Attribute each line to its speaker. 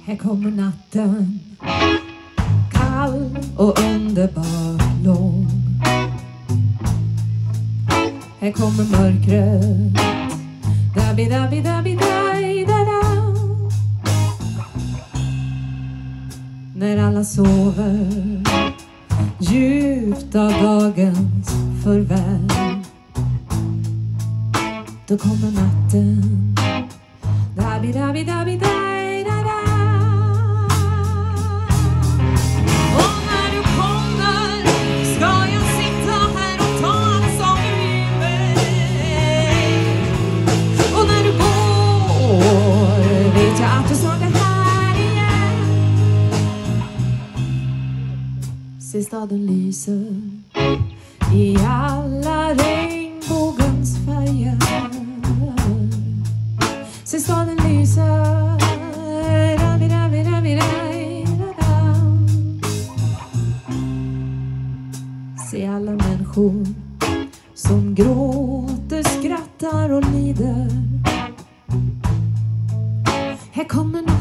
Speaker 1: Här kommer natten, kall och underbart lång. Här kommer mörkret, dabi dabi dabi dai da da. När alla sover djupt av dagens förväl, då kommer natten, dabi dabi dabi dai da da. Och när du kommer ska jag sitta här och ta allt som du mig. Och när du går vet jag att du snart är här igen. Se staden lyser i alla regnbågens färger. Se staden lyser, dabi dabi dabi dai da da. Se alla människor som gråter, skrattar och lider. Här kommer